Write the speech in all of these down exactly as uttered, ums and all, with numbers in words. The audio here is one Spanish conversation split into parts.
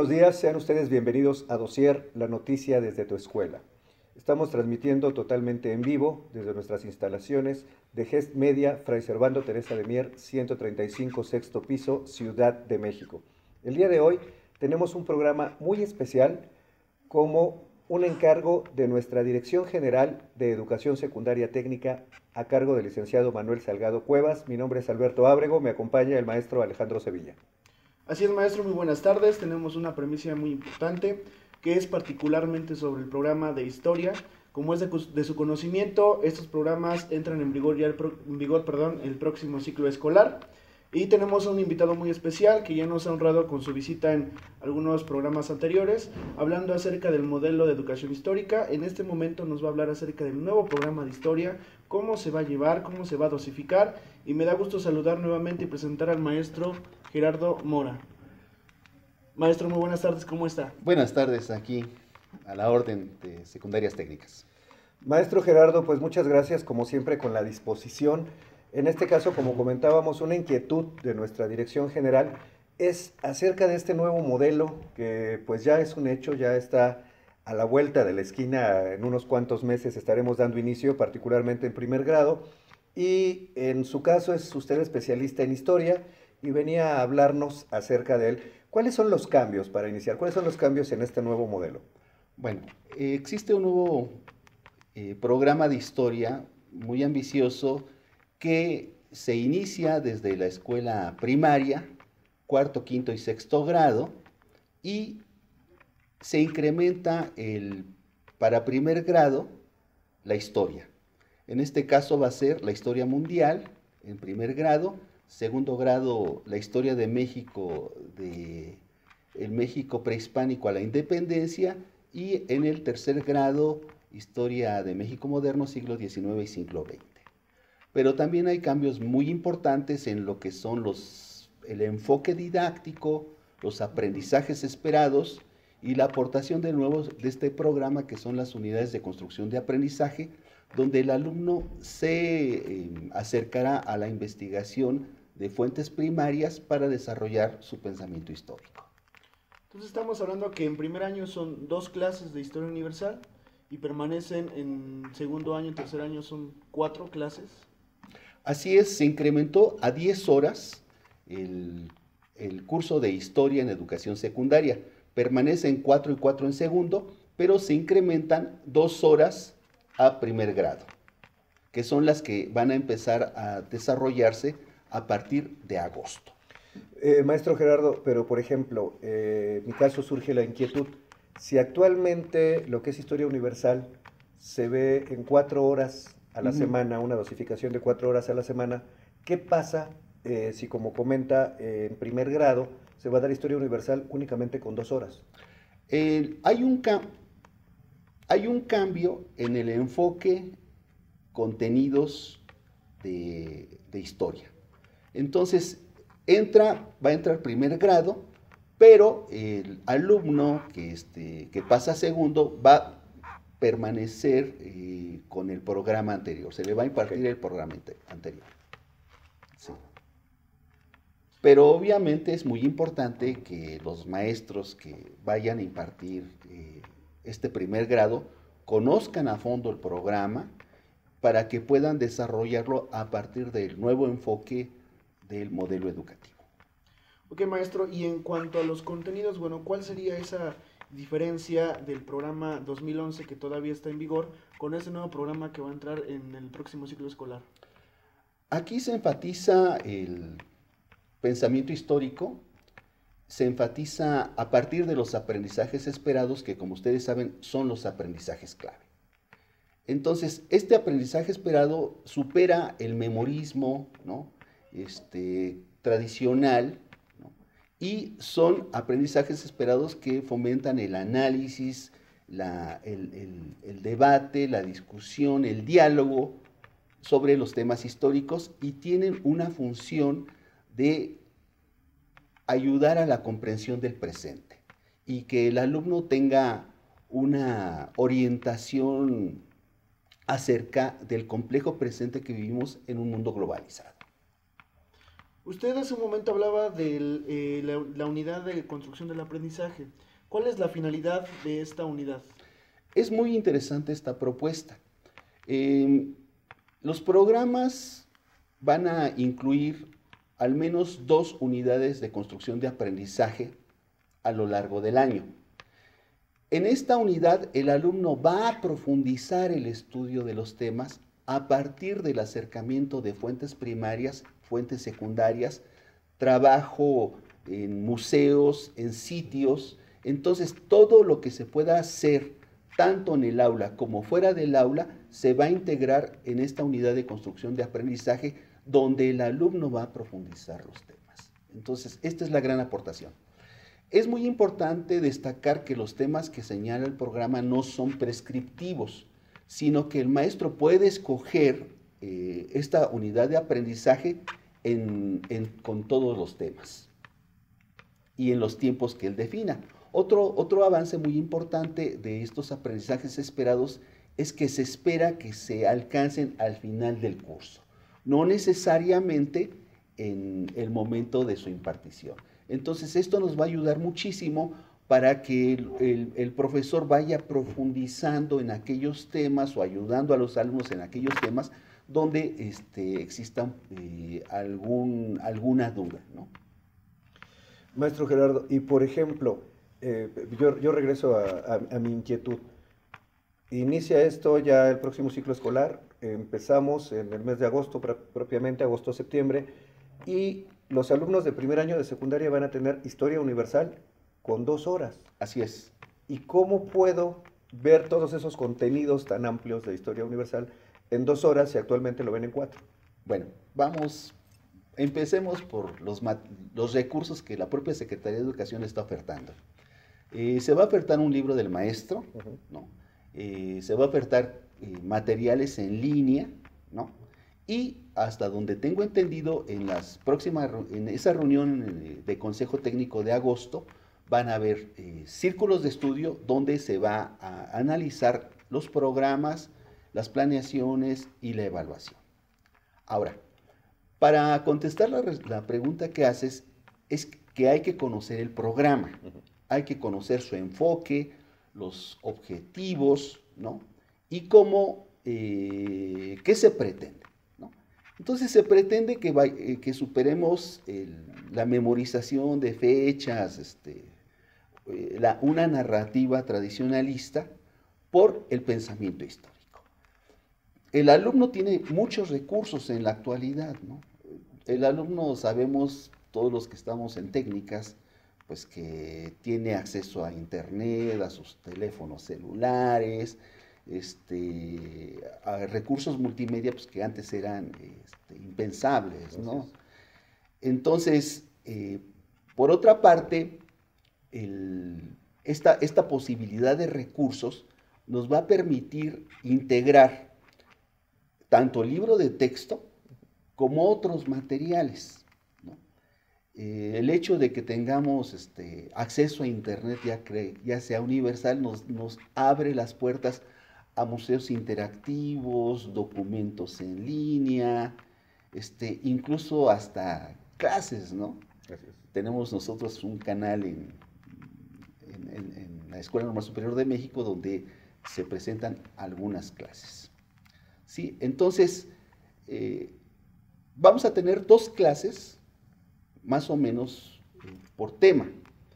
días, sean ustedes bienvenidos a Dossier, la noticia desde tu escuela. Estamos transmitiendo totalmente en vivo desde nuestras instalaciones de Gest Media, Fray Servando Teresa de Mier, ciento treinta y cinco, sexto piso, Ciudad de México. El día de hoy tenemos un programa muy especial como un encargo de nuestra Dirección General de Educación Secundaria Técnica a cargo del licenciado Manuel Salgado Cuevas. Mi nombre es Alberto Ábrego, me acompaña el maestro Alejandro Sevilla. Así es, maestro, muy buenas tardes. Tenemos una premisa muy importante que es particularmente sobre el programa de historia. Como es de, de su conocimiento, estos programas entran en vigor ya el, pro, en vigor, perdón, el próximo ciclo escolar. Y tenemos a un invitado muy especial que ya nos ha honrado con su visita en algunos programas anteriores, hablando acerca del modelo de educación histórica. En este momento nos va a hablar acerca del nuevo programa de historia, cómo se va a llevar, cómo se va a dosificar. Y me da gusto saludar nuevamente y presentar al maestro Gerardo Mora. Maestro, muy buenas tardes, ¿cómo está? Buenas tardes, aquí a la orden de secundarias técnicas. Maestro Gerardo, pues muchas gracias, como siempre, con la disposición. En este caso, como comentábamos, una inquietud de nuestra dirección general es acerca de este nuevo modelo que pues ya es un hecho, ya está a la vuelta de la esquina. En unos cuantos meses estaremos dando inicio, particularmente en primer grado, y en su caso es usted especialista en historia y venía a hablarnos acerca de él. ¿Cuáles son los cambios para iniciar? ¿Cuáles son los cambios en este nuevo modelo? Bueno, eh, existe un nuevo eh, programa de historia muy ambicioso que se inicia desde la escuela primaria, cuarto, quinto y sexto grado, y se incrementa el, para primer grado la historia. En este caso va a ser la historia mundial en primer grado, segundo grado la historia de México, de el México prehispánico a la independencia, y en el tercer grado historia de México moderno, siglo diecinueve y siglo veinte. Pero también hay cambios muy importantes en lo que son los, el enfoque didáctico, los aprendizajes esperados y la aportación de nuevo de este programa que son las unidades de construcción de aprendizaje, donde el alumno se eh, acercará a la investigación de fuentes primarias para desarrollar su pensamiento histórico. Entonces estamos hablando que en primer año son dos clases de historia universal y permanecen en segundo año y tercer año son cuatro clases. Así es, se incrementó a diez horas el, el curso de historia en educación secundaria. Permanece en cuatro y cuatro en segundo, pero se incrementan dos horas a primer grado, que son las que van a empezar a desarrollarse a partir de agosto. Eh, maestro Gerardo, pero por ejemplo, eh, en mi caso surge la inquietud, si actualmente lo que es historia universal se ve en cuatro horas a la uh-huh. semana, una dosificación de cuatro horas a la semana, ¿qué pasa eh, si, como comenta, eh, en primer grado se va a dar historia universal únicamente con dos horas? Eh, hay, un hay un cambio en el enfoque contenidos de, de historia. Entonces, entra, va a entrar primer grado, pero el alumno que, este, que pasa a segundo va a permanecer eh, con el programa anterior, se le va a impartir okay. el programa anterior. Sí. Pero obviamente es muy importante que los maestros que vayan a impartir eh, este primer grado conozcan a fondo el programa para que puedan desarrollarlo a partir del nuevo enfoque del modelo educativo. Ok, maestro, y en cuanto a los contenidos, bueno, ¿cuál sería esa diferencia del programa dos mil once que todavía está en vigor con ese nuevo programa que va a entrar en el próximo ciclo escolar? Aquí se enfatiza el pensamiento histórico, se enfatiza a partir de los aprendizajes esperados, que como ustedes saben son los aprendizajes clave. Entonces, este aprendizaje esperado supera el memorismo, ¿no? este, tradicional, ¿no? Y son aprendizajes esperados que fomentan el análisis, la, el, el, el debate, la discusión, el diálogo sobre los temas históricos y tienen una función de ayudar a la comprensión del presente y que el alumno tenga una orientación acerca del complejo presente que vivimos en un mundo globalizado. Usted hace un momento hablaba de eh, la, la unidad de construcción del aprendizaje. ¿Cuál es la finalidad de esta unidad? Es muy interesante esta propuesta. Eh, los programas van a incluir al menos dos unidades de construcción de aprendizaje a lo largo del año. En esta unidad, el alumno va a profundizar el estudio de los temas a partir del acercamiento de fuentes primarias, fuentes secundarias, trabajo en museos, en sitios. Entonces, todo lo que se pueda hacer, tanto en el aula como fuera del aula, se va a integrar en esta unidad de construcción de aprendizaje, donde el alumno va a profundizar los temas. Entonces, esta es la gran aportación. Es muy importante destacar que los temas que señala el programa no son prescriptivos, sino que el maestro puede escoger eh, esta unidad de aprendizaje en, en, con todos los temas y en los tiempos que él defina. Otro, otro avance muy importante de estos aprendizajes esperados es que se espera que se alcancen al final del curso, no necesariamente en el momento de su impartición. Entonces, esto nos va a ayudar muchísimo para que el, el, el profesor vaya profundizando en aquellos temas o ayudando a los alumnos en aquellos temas donde este, exista eh, algún, alguna duda, ¿no? Maestro Gerardo, y por ejemplo, eh, yo, yo regreso a, a, a mi inquietud. Inicia esto ya el próximo ciclo escolar, empezamos en el mes de agosto, propiamente agosto-septiembre, y los alumnos de primer año de secundaria van a tener historia universal con dos horas. Así es. ¿Y cómo puedo ver todos esos contenidos tan amplios de historia universal en dos horas si actualmente lo ven en cuatro? Bueno, vamos, empecemos por los, los recursos que la propia Secretaría de Educación está ofertando. Eh, se va a ofertar un libro del maestro, uh-huh. ¿no? Eh, se va a ofertar eh, materiales en línea, ¿no? Y hasta donde tengo entendido, en las próximas, en esa reunión de Consejo Técnico de agosto, van a haber eh, círculos de estudio donde se va a analizar los programas, las planeaciones y la evaluación. Ahora, para contestar la, la pregunta que haces, es que hay que conocer el programa, hay que conocer su enfoque, los objetivos, ¿no? Y cómo, eh, qué se pretende. Entonces se pretende que, va, eh, que superemos el, la memorización de fechas, este, eh, la, una narrativa tradicionalista por el pensamiento histórico. El alumno tiene muchos recursos en la actualidad, ¿no? El alumno, sabemos, todos los que estamos en técnicas, pues que tiene acceso a internet, a sus teléfonos celulares, Este, a recursos multimedia pues, que antes eran este, impensables, ¿no? Entonces, eh, por otra parte, el, esta, esta posibilidad de recursos nos va a permitir integrar tanto el libro de texto como otros materiales, ¿no? Eh, el hecho de que tengamos este, acceso a internet ya, cre, ya sea universal nos, nos abre las puertas a museos interactivos, documentos en línea, este, incluso hasta clases, ¿no? Gracias. Tenemos nosotros un canal en, en, en, en la Escuela Normal Superior de México donde se presentan algunas clases. ¿Sí? Entonces, eh, vamos a tener dos clases, más o menos, eh, por tema.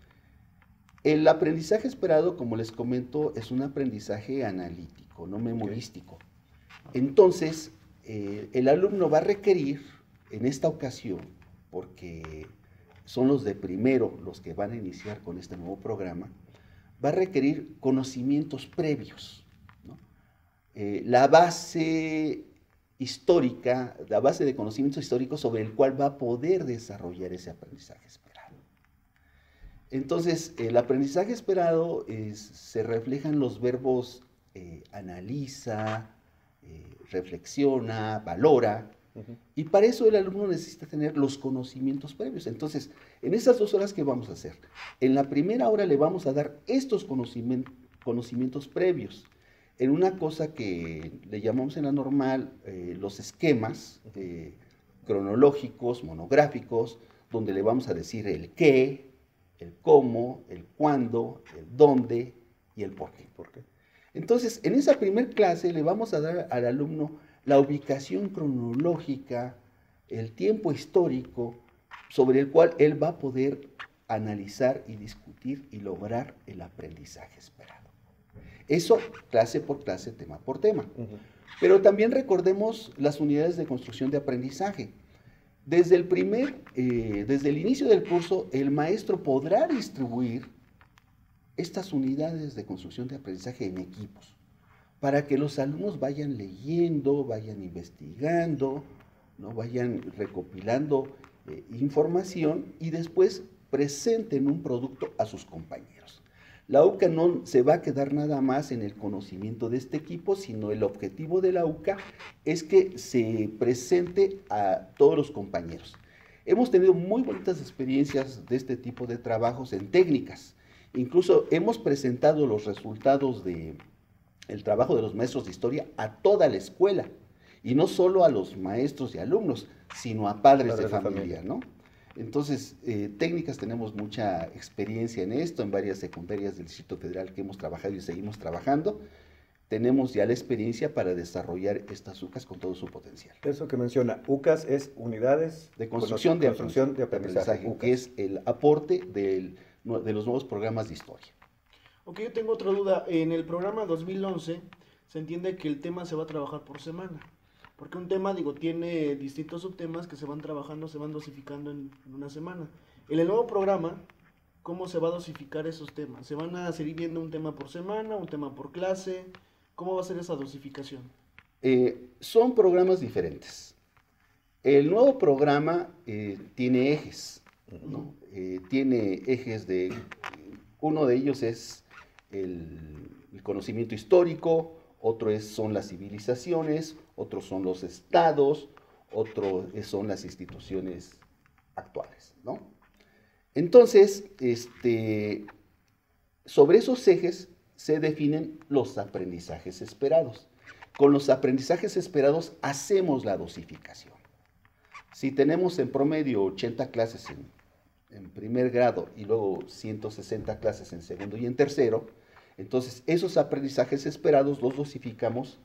El aprendizaje esperado, como les comento, es un aprendizaje analítico, no memorístico. Entonces, eh, el alumno va a requerir, en esta ocasión, porque son los de primero los que van a iniciar con este nuevo programa, va a requerir conocimientos previos, ¿no? Eh, la base histórica, la base de conocimientos históricos sobre el cual va a poder desarrollar ese aprendizaje esperado. Entonces, el aprendizaje esperado es, se reflejan los verbos eh, analiza, eh, reflexiona, valora, uh-huh. Y para eso el alumno necesita tener los conocimientos previos. Entonces, en esas dos horas, ¿qué vamos a hacer? En la primera hora le vamos a dar estos conocimientos, conocimientos previos, en una cosa que le llamamos en la normal eh, los esquemas, eh, cronológicos, monográficos, donde le vamos a decir el qué, el cómo, el cuándo, el dónde y el por qué. ¿Por qué? Entonces, en esa primer clase le vamos a dar al alumno la ubicación cronológica, el tiempo histórico sobre el cual él va a poder analizar y discutir y lograr el aprendizaje esperado. Eso clase por clase, tema por tema. Uh-huh. Pero también recordemos las unidades de construcción de aprendizaje. Desde el primer, eh, desde el inicio del curso, el maestro podrá distribuir estas unidades de construcción de aprendizaje en equipos, para que los alumnos vayan leyendo, vayan investigando, ¿no? Vayan recopilando eh, información y después presenten un producto a sus compañeros. La U C A no se va a quedar nada más en el conocimiento de este equipo, sino el objetivo de la U C A es que se presente a todos los compañeros. Hemos tenido muy bonitas experiencias de este tipo de trabajos en técnicas. Incluso hemos presentado los resultados del trabajo de los maestros de historia a toda la escuela, y no solo a los maestros y alumnos, sino a padres, padres de familia, de familia, ¿no? Entonces, eh, técnicas, tenemos mucha experiencia en esto, en varias secundarias del Distrito Federal que hemos trabajado y seguimos trabajando. Tenemos ya la experiencia para desarrollar estas U C As con todo su potencial. Eso que menciona, U C As es unidades de construcción, de, construcción de aprendizaje, aprendizaje que es el aporte del, de los nuevos programas de historia. Ok, yo tengo otra duda. En el programa dos mil once se entiende que el tema se va a trabajar por semana. Porque un tema, digo, tiene distintos subtemas que se van trabajando, se van dosificando en, en una semana. En el nuevo programa, ¿cómo se va a dosificar esos temas? ¿Se van a seguir viendo un tema por semana, un tema por clase? ¿Cómo va a ser esa dosificación? Eh, son programas diferentes. El nuevo programa eh, tiene ejes, ¿no? Uh-huh. eh, tiene ejes de... Uno de ellos es el, el conocimiento histórico, otro es, son las civilizaciones, otros son los estados, otro son las instituciones actuales, ¿no? Entonces, este, sobre esos ejes se definen los aprendizajes esperados. Con los aprendizajes esperados hacemos la dosificación. Si tenemos en promedio ochenta clases en, en primer grado y luego ciento sesenta clases en segundo y en tercero, entonces esos aprendizajes esperados los dosificamos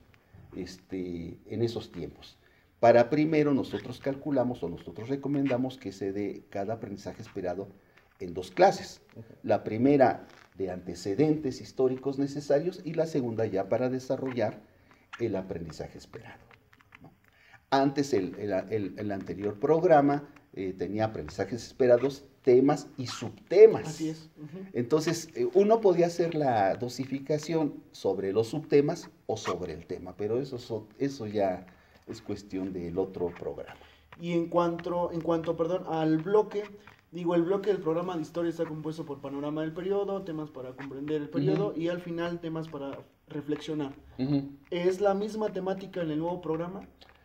este, en esos tiempos. Para primero nosotros calculamos o nosotros recomendamos que se dé cada aprendizaje esperado en dos clases. La primera de antecedentes históricos necesarios y la segunda ya para desarrollar el aprendizaje esperado, ¿no? Antes el, el, el, el anterior programa eh, tenía aprendizajes esperados, temas y subtemas. Así es. Uh-huh. Entonces, eh, uno podía hacer la dosificación sobre los subtemas o sobre el tema, pero eso, eso ya es cuestión del otro programa. Y en cuanto, en cuanto perdón, al bloque, digo, el bloque del programa de historia está compuesto por panorama del periodo, temas para comprender el periodo, uh-huh, y al final temas para reflexionar. Uh-huh. ¿Es la misma temática en el nuevo programa?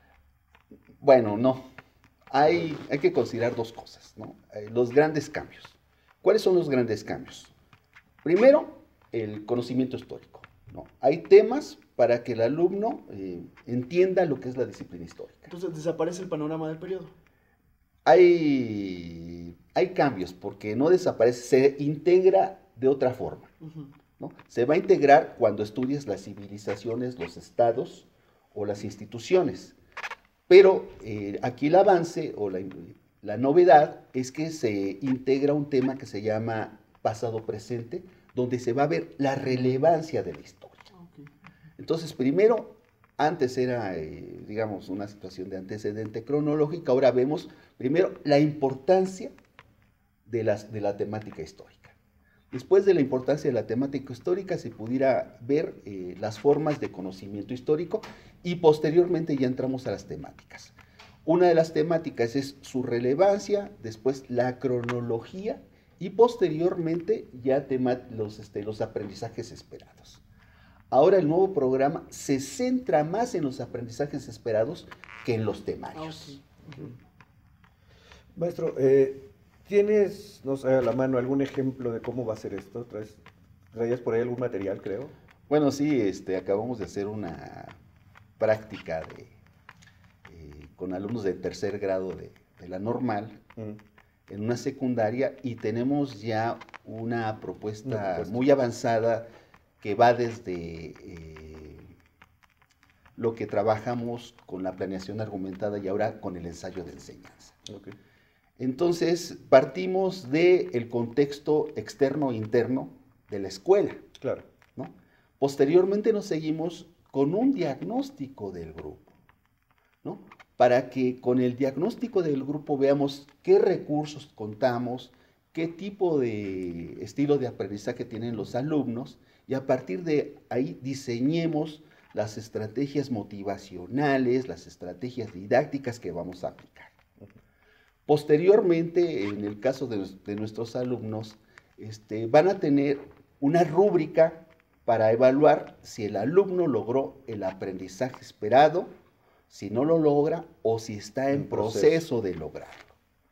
Bueno, no. Hay, hay que considerar dos cosas, ¿no? Eh, los grandes cambios. ¿Cuáles son los grandes cambios? Primero, el conocimiento histórico, ¿no? Hay temas para que el alumno eh, entienda lo que es la disciplina histórica. Entonces, ¿desaparece el panorama del periodo? Hay, hay cambios, porque no desaparece, se integra de otra forma, uh-huh, ¿no? Se va a integrar cuando estudies las civilizaciones, los estados o las instituciones. Pero eh, aquí el avance o la, la novedad es que se integra un tema que se llama pasado-presente, donde se va a ver la relevancia de la historia. Okay. Entonces, primero, antes era, eh, digamos, una situación de antecedente cronológica, ahora vemos primero la importancia de, las, de la temática histórica. Después de la importancia de la temática histórica, se pudiera ver eh, las formas de conocimiento histórico y posteriormente ya entramos a las temáticas. Una de las temáticas es su relevancia, después la cronología y posteriormente ya tema, los, este, los aprendizajes esperados. Ahora el nuevo programa se centra más en los aprendizajes esperados que en los temarios. Okay. Uh-huh. Maestro, eh, ¿tienes, no sé, a la mano algún ejemplo de cómo va a ser esto? ¿Traes, traías por ahí algún material, creo? Bueno, sí, este, acabamos de hacer una práctica de, eh, con alumnos de tercer grado de, de la normal, mm. en una secundaria, y tenemos ya una propuesta, una propuesta. muy avanzada que va desde eh, lo que trabajamos con la planeación argumentada y ahora con el ensayo de enseñanza. Okay. Entonces, partimos del contexto externo e interno de la escuela. Claro. ¿No? Posteriormente nos seguimos con un diagnóstico del grupo, ¿no? Para que con el diagnóstico del grupo veamos qué recursos contamos, qué tipo de estilo de aprendizaje tienen los alumnos, y a partir de ahí diseñemos las estrategias motivacionales, las estrategias didácticas que vamos a aplicar. Posteriormente, en el caso de, de nuestros alumnos, este, van a tener una rúbrica para evaluar si el alumno logró el aprendizaje esperado, si no lo logra o si está en, en proceso. proceso de lograrlo.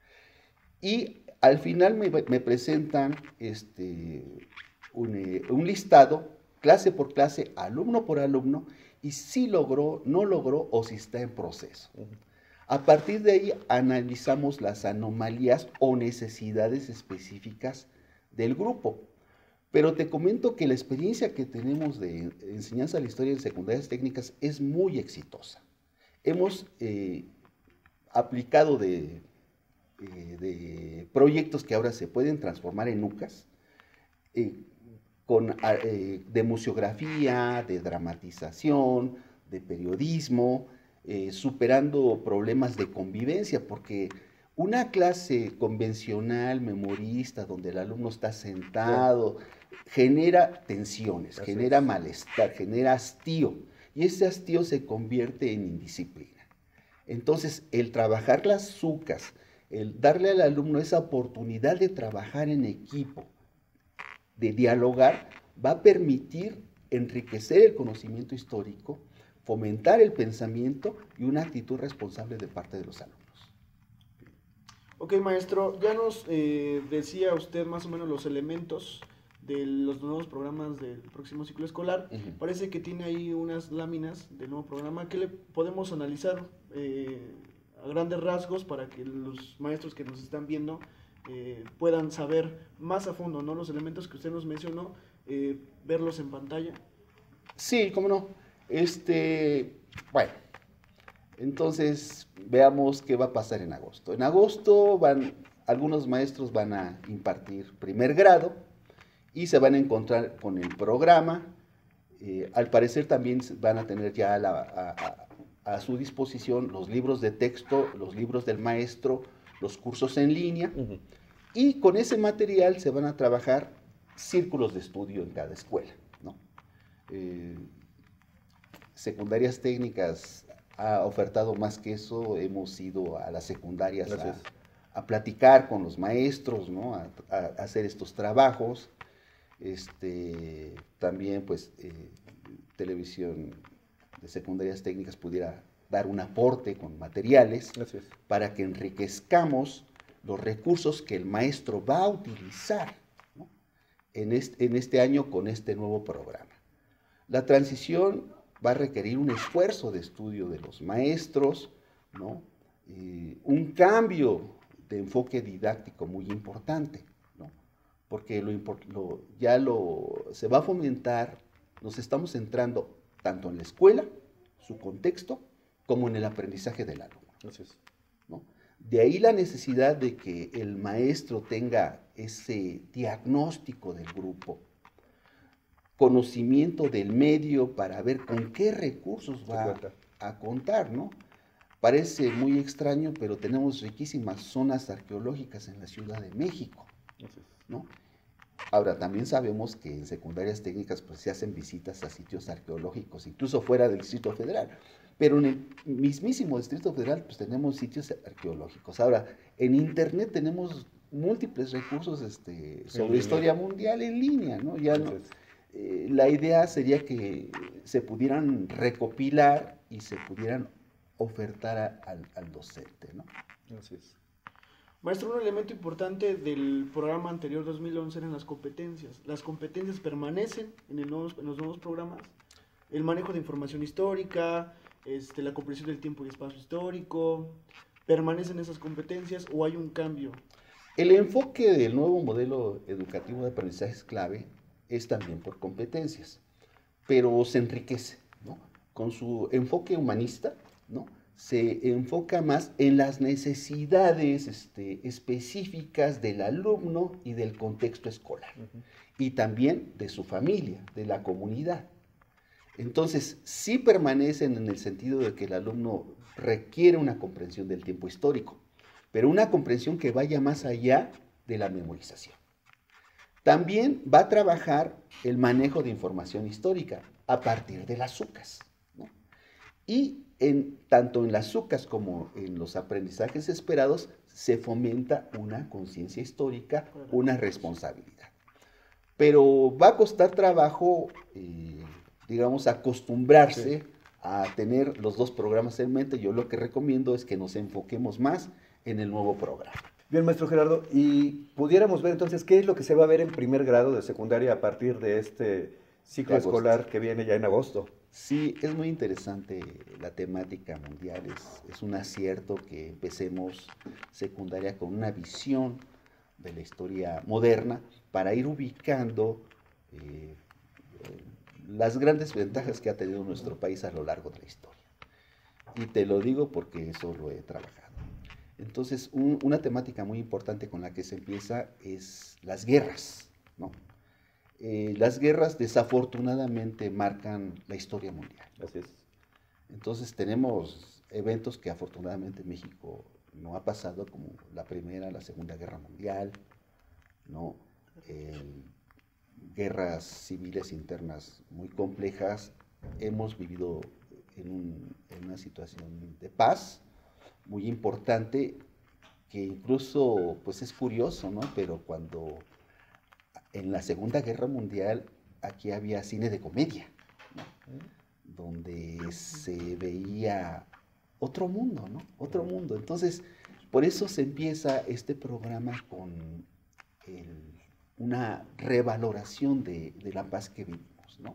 Y al final me, me presentan este, un, eh, un listado, clase por clase, alumno por alumno, y si logró, no logró o si está en proceso. Uh-huh. A partir de ahí analizamos las anomalías o necesidades específicas del grupo. Pero te comento que la experiencia que tenemos de enseñanza de la historia en secundarias técnicas es muy exitosa. Hemos eh, aplicado de, eh, de proyectos que ahora se pueden transformar en UCAS, eh, con, eh, de museografía, de dramatización, de periodismo, eh, superando problemas de convivencia, porque una clase convencional, memorista, donde el alumno está sentado, sí. genera tensiones, Así genera es. malestar, genera hastío, y ese hastío se convierte en indisciplina. Entonces, el trabajar las UCAS, el darle al alumno esa oportunidad de trabajar en equipo, de dialogar, va a permitir enriquecer el conocimiento histórico, fomentar el pensamiento y una actitud responsable de parte de los alumnos. Ok, maestro, ya nos eh, decía usted más o menos los elementos de los nuevos programas del próximo ciclo escolar. Uh-huh. Parece que tiene ahí unas láminas del nuevo programa que le podemos analizar eh, a grandes rasgos para que los maestros que nos están viendo eh, puedan saber más a fondo, ¿no? Los elementos que usted nos mencionó, eh, verlos en pantalla. Sí, cómo no. Este, bueno, entonces veamos qué va a pasar en agosto. En agosto van, algunos maestros van a impartir primer grado y se van a encontrar con el programa. Eh, al parecer también van a tener ya la, a, a, a su disposición los libros de texto, los libros del maestro, los cursos en línea. Uh-huh. Y con ese material se van a trabajar círculos de estudio en cada escuela, ¿no? Eh, secundarias técnicas ha ofertado más que eso. Hemos ido a las secundarias a, a platicar con los maestros, ¿no? a, a hacer estos trabajos. Este, también, pues, eh, Televisión de Secundarias Técnicas pudiera dar un aporte con materiales para que enriquezcamos los recursos que el maestro va a utilizar, ¿no? en, este, en este año con este nuevo programa. La transición va a requerir un esfuerzo de estudio de los maestros, ¿no? Eh, un cambio de enfoque didáctico muy importante, ¿no? Porque lo, lo, ya lo, se va a fomentar, nos estamos centrando tanto en la escuela, su contexto, como en el aprendizaje del alumno. Gracias. ¿No? De ahí la necesidad de que el maestro tenga ese diagnóstico del grupo, conocimiento del medio para ver con qué recursos va a, a contar, ¿no? Parece muy extraño, pero tenemos riquísimas zonas arqueológicas en la Ciudad de México, ¿no? Ahora, también sabemos que en secundarias técnicas pues, se hacen visitas a sitios arqueológicos, incluso fuera del Distrito Federal, pero en el mismísimo Distrito Federal pues, tenemos sitios arqueológicos. Ahora, en Internet tenemos múltiples recursos este, sobre historia mundial en línea, ¿no? Ya no, eh, la idea sería que se pudieran recopilar y se pudieran ofertar a, al, al docente, ¿no? Así es. Maestro, un elemento importante del programa anterior dos mil once eran las competencias. ¿Las competencias permanecen en, el nuevo, en los nuevos programas? El manejo de información histórica, este, la comprensión del tiempo y espacio histórico? ¿Permanecen esas competencias o hay un cambio? El enfoque del nuevo modelo educativo de aprendizaje clave es también por competencias, pero se enriquece, ¿no? Con su enfoque humanista, ¿no? Se enfoca más en las necesidades este, específicas del alumno y del contexto escolar, uh-huh. y también de su familia, de la comunidad. Entonces, sí permanecen en el sentido de que el alumno requiere una comprensión del tiempo histórico, pero una comprensión que vaya más allá de la memorización. También va a trabajar el manejo de información histórica a partir de las UCAS, ¿no? Y en, tanto en las UCAS como en los aprendizajes esperados se fomenta una conciencia histórica, una responsabilidad. Pero va a costar trabajo, eh, digamos, acostumbrarse sí. a tener los dos programas en mente. Yo lo que recomiendo es que nos enfoquemos más en el nuevo programa. Bien, maestro Gerardo, y pudiéramos ver entonces qué es lo que se va a ver en primer grado de secundaria a partir de este ciclo escolar que viene ya en agosto. Sí, es muy interesante la temática mundial, es, es un acierto que empecemos secundaria con una visión de la historia moderna para ir ubicando eh, las grandes ventajas que ha tenido nuestro país a lo largo de la historia. Y te lo digo porque eso lo he trabajado. Entonces, un, una temática muy importante con la que se empieza es las guerras, ¿no? Eh, las guerras desafortunadamente marcan la historia mundial. Así es. Entonces tenemos eventos que afortunadamente México no ha pasado, como la Primera, la Segunda Guerra Mundial, ¿no? Eh, guerras civiles internas muy complejas. Hemos vivido en, un, en una situación de paz muy importante, que incluso pues es curioso, ¿no? Pero cuando en la Segunda Guerra Mundial aquí había cine de comedia, ¿no? Donde se veía otro mundo, ¿no? Otro mundo. Entonces, por eso se empieza este programa con el, una revaloración de, de la paz que vivimos, ¿no?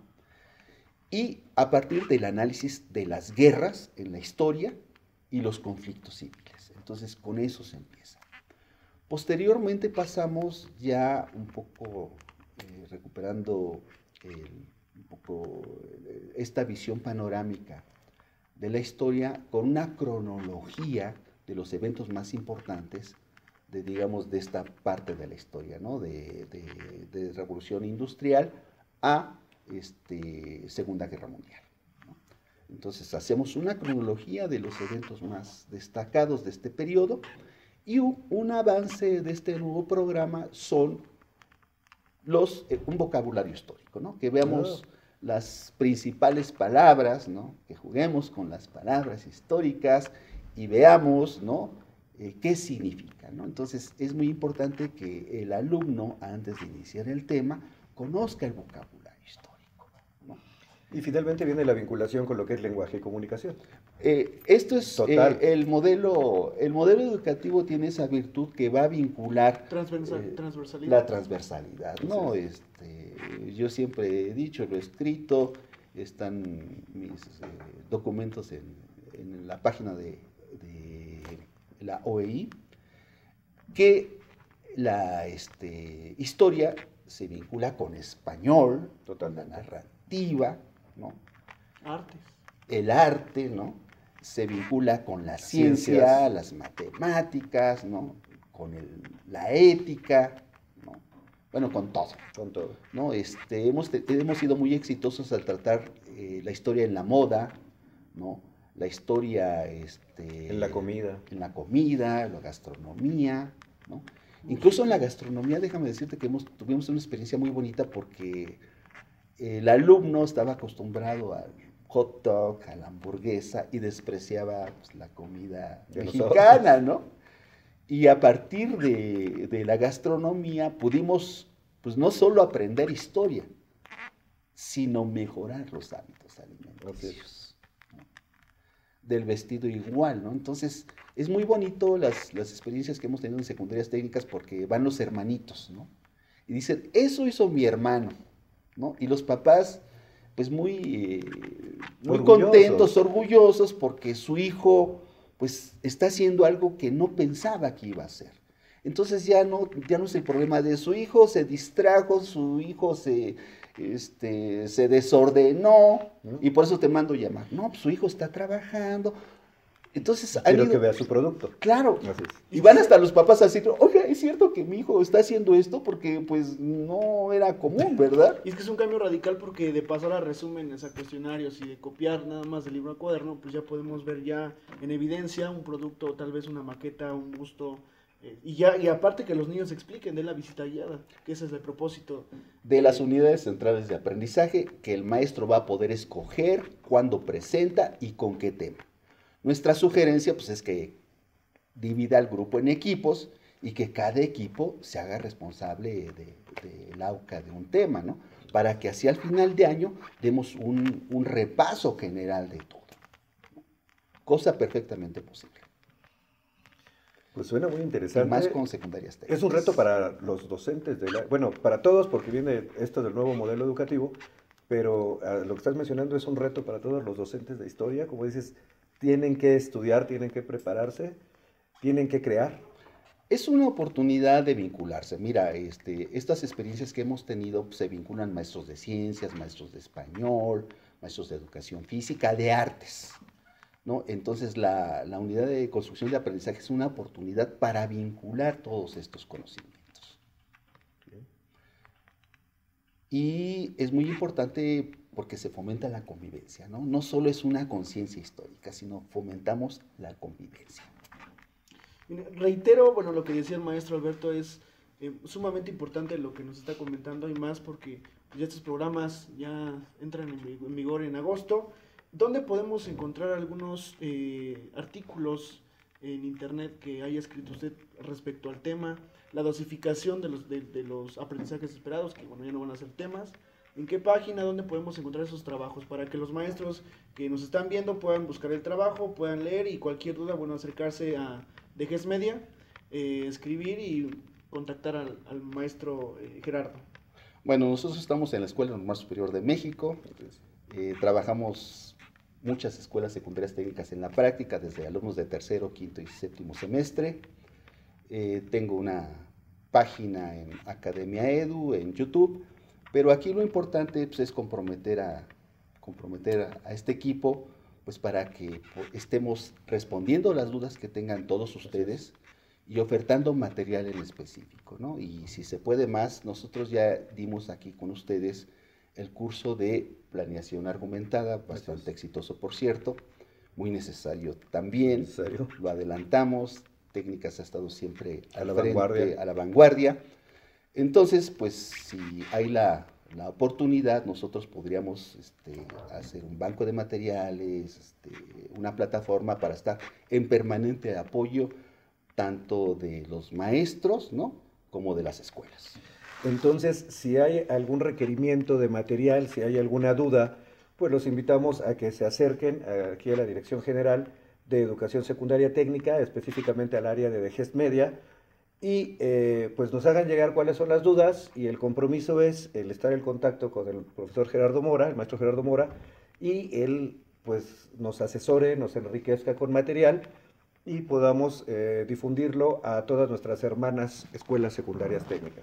Y a partir del análisis de las guerras en la historia y los conflictos civiles. Entonces, con eso se empieza. Posteriormente pasamos ya un poco eh, recuperando el, un poco eh, esta visión panorámica de la historia con una cronología de los eventos más importantes de, digamos, de esta parte de la historia, ¿no? De, de, de Revolución Industrial a este, Segunda Guerra Mundial. Entonces hacemos una cronología de los eventos más destacados de este periodo y un, un avance de este nuevo programa son los, eh, un vocabulario histórico, ¿no? Que veamos oh. las principales palabras, ¿no? Que juguemos con las palabras históricas y veamos, ¿no? Eh, qué significan, ¿no? Entonces es muy importante que el alumno, antes de iniciar el tema, conozca el vocabulario histórico. Y finalmente viene la vinculación con lo que es lenguaje y comunicación. Eh, esto es eh, el modelo, el modelo educativo tiene esa virtud que va a vincular Transversal, eh, transversalidad. la transversalidad, ¿no? Sí. Este, yo siempre he dicho, lo he escrito, están mis eh, documentos en, en la página de, de la O E I, que la este, historia se vincula con español, con la narrativa, ¿no? Artes. El arte, ¿no? Se vincula con la ciencia, Ciencias. las matemáticas, ¿no? Con el, la ética, ¿no? Bueno, con todo. Con todo. ¿No? Este, hemos, hemos sido muy exitosos al tratar eh, la historia en la moda, ¿no? La historia este, en la comida. En la comida, la gastronomía, ¿no? Incluso en la gastronomía, déjame decirte que hemos, tuvimos una experiencia muy bonita porque el alumno estaba acostumbrado al hot dog, a la hamburguesa y despreciaba pues, la comida de mexicana, ¿no? Y a partir de, de la gastronomía pudimos, pues no solo aprender historia, sino mejorar los hábitos alimenticios, ¿no? Del vestido igual, ¿no? Entonces, es muy bonito las, las experiencias que hemos tenido en secundarias técnicas porque van los hermanitos, ¿no? Y dicen, eso hizo mi hermano, ¿no? Y los papás pues muy, eh, muy Orgullosos. contentos, orgullosos, porque su hijo pues está haciendo algo que no pensaba que iba a hacer. Entonces ya no, ya no es el problema de su hijo, se distrajo, su hijo se, este, se desordenó, y por eso te mando llamar. No, pues su hijo está trabajando. Entonces, Quiero han ido, que vea su producto. claro, Así es. y van hasta los papás así, oiga, es cierto que mi hijo está haciendo esto porque pues no era común, ¿verdad? Y es que es un cambio radical porque de pasar a resúmenes, a cuestionarios y de copiar nada más del libro a cuaderno, pues ya podemos ver ya en evidencia un producto, tal vez una maqueta, un busto, eh, y ya y aparte que los niños expliquen de la visita guiada, que ese es el propósito. De las unidades centrales de aprendizaje que el maestro va a poder escoger cuándo presenta y con qué tema. Nuestra sugerencia pues es que divida al grupo en equipos y que cada equipo se haga responsable de, de la AUCA de un tema, ¿no? Para que así al final de año demos un, un repaso general de todo. Cosa perfectamente posible. Pues suena muy Y interesante. más con secundarias técnicas. Es un reto para los docentes, de la, bueno, para todos, porque viene esto del nuevo modelo educativo, pero uh, lo que estás mencionando es un reto para todos los docentes de historia. Como dices, tienen que estudiar, tienen que prepararse, tienen que crear. Es una oportunidad de vincularse. Mira, este, estas experiencias que hemos tenido pues, se vinculan maestros de ciencias, maestros de español, maestros de educación física, de artes, ¿no? Entonces la, la unidad de construcción de aprendizaje es una oportunidad para vincular todos estos conocimientos. Y es muy importante porque se fomenta la convivencia, ¿no? No solo es una conciencia histórica, sino fomentamos la convivencia. Reitero, bueno, lo que decía el maestro Alberto es eh, sumamente importante lo que nos está comentando y más porque ya estos programas ya entran en vigor en agosto. ¿Dónde podemos encontrar algunos eh, artículos en internet que haya escrito usted respecto al tema? La dosificación de los, de, de los aprendizajes esperados, que bueno, ya no van a ser temas. ¿En qué página, dónde podemos encontrar esos trabajos? Para que los maestros que nos están viendo puedan buscar el trabajo, puedan leer y cualquier duda, bueno, acercarse a de G E S Media, eh, escribir y contactar al, al maestro eh, Gerardo. Bueno, nosotros estamos en la Escuela Normal Superior de México, eh, trabajamos muchas escuelas secundarias técnicas en la práctica, desde alumnos de tercero, quinto y séptimo semestre. Eh, tengo una página en Academia Edu, en YouTube, pero aquí lo importante pues, es comprometer, a, comprometer a, a este equipo pues para que estemos respondiendo las dudas que tengan todos ustedes y ofertando material en específico, ¿no? Y si se puede más, nosotros ya dimos aquí con ustedes el curso de planeación argumentada, bastante exitoso por cierto, muy necesario también, ¿Necesario? Lo adelantamos, técnicas ha estado siempre a al la frente, vanguardia. a la vanguardia. Entonces, pues si hay la... la oportunidad, nosotros podríamos este, hacer un banco de materiales, este, una plataforma para estar en permanente apoyo tanto de los maestros, ¿no?, como de las escuelas. Entonces, si hay algún requerimiento de material, si hay alguna duda, pues los invitamos a que se acerquen aquí a la Dirección General de Educación Secundaria Técnica, específicamente al área de G E S Media, y eh, pues nos hagan llegar cuáles son las dudas, y el compromiso es el estar en contacto con el profesor Gerardo Mora, el maestro Gerardo Mora, y él pues nos asesore, nos enriquezca con material y podamos eh, difundirlo a todas nuestras hermanas escuelas secundarias técnicas.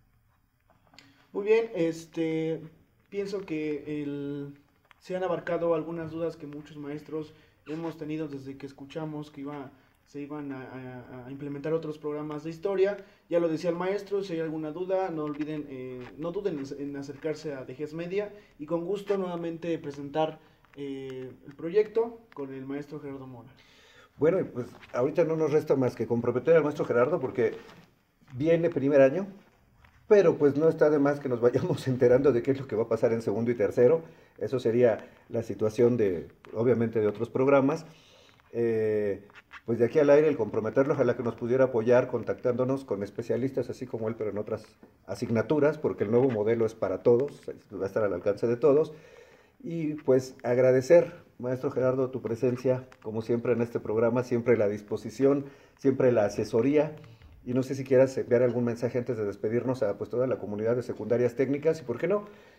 Muy bien, este pienso que el, se han abarcado algunas dudas que muchos maestros hemos tenido desde que escuchamos que iba se iban a, a, a implementar otros programas de historia. Ya lo decía el maestro, si hay alguna duda, no olviden, eh, no duden en, en acercarse a D G E S Media y con gusto nuevamente presentar eh, el proyecto con el maestro Gerardo Mora. Bueno, pues ahorita no nos resta más que comprometer al maestro Gerardo porque viene primer año, pero pues no está de más que nos vayamos enterando de qué es lo que va a pasar en segundo y tercero. Eso sería la situación de, obviamente, de otros programas. Eh, pues de aquí al aire el comprometerlo, ojalá que nos pudiera apoyar contactándonos con especialistas así como él, pero en otras asignaturas, porque el nuevo modelo es para todos, va a estar al alcance de todos. Y pues agradecer, maestro Gerardo, tu presencia, como siempre en este programa, siempre la disposición, siempre la asesoría. Y no sé si quieras enviar algún mensaje antes de despedirnos a pues, toda la comunidad de secundarias técnicas y, ¿por qué no?,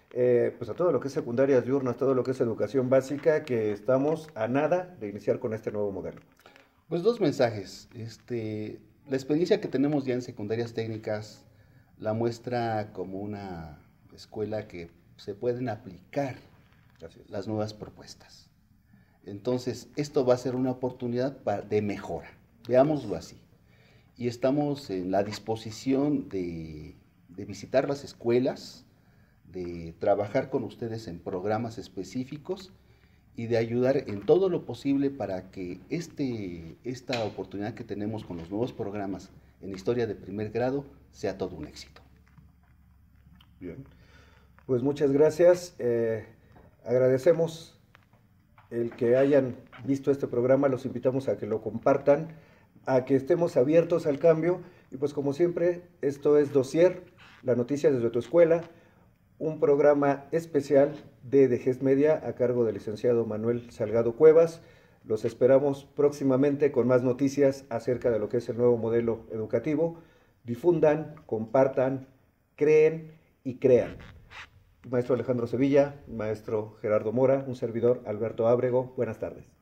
eh, pues a todo lo que es secundarias diurnas, todo lo que es educación básica, que estamos a nada de iniciar con este nuevo modelo. Pues dos mensajes. Este, la experiencia que tenemos ya en secundarias técnicas la muestra como una escuela que se pueden aplicar las nuevas propuestas. Entonces, esto va a ser una oportunidad para, de mejora, veámoslo así. Y estamos en la disposición de, de visitar las escuelas, de trabajar con ustedes en programas específicos y de ayudar en todo lo posible para que este, esta oportunidad que tenemos con los nuevos programas en historia de primer grado sea todo un éxito. Bien, pues muchas gracias. Eh, agradecemos el que hayan visto este programa, los invitamos a que lo compartan, a que estemos abiertos al cambio y pues como siempre, esto es Dossier, la noticia desde tu escuela, un programa especial de D G E S Media a cargo del licenciado Manuel Salgado Cuevas. Los esperamos próximamente con más noticias acerca de lo que es el nuevo modelo educativo. Difundan, compartan, creen y crean. Maestro Alejandro Sevilla, maestro Gerardo Mora, un servidor Alberto Ábrego, buenas tardes.